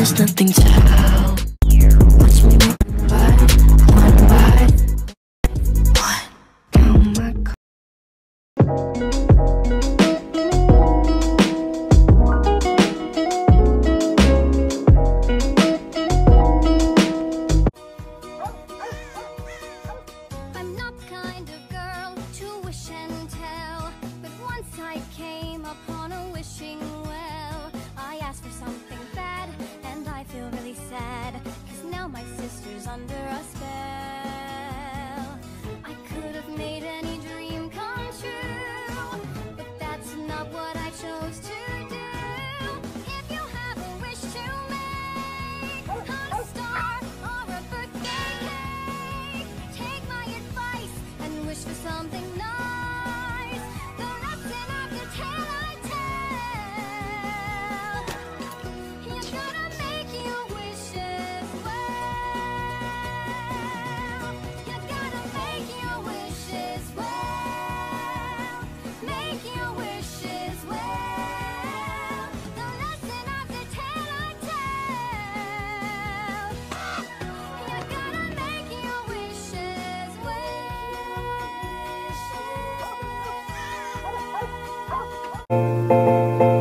there's nothing to help. Watch me make one by one. Count my cards. I'm not the kind of girl to wish and tell, but once I came upon a wishing well. I asked for something bad, and I feel really sad, 'cause now my sister's under a spell. I could have made any dream come true, but that's not what I chose to do. If you have a wish to make, on a star or a birthday cake, take my advice and wish for something nice. The lesson of the tale I tell, you gotta make your wishes well. You gotta make your wishes well. Make your wishes well. The lesson of the tale I tell, you gotta make your wishes well.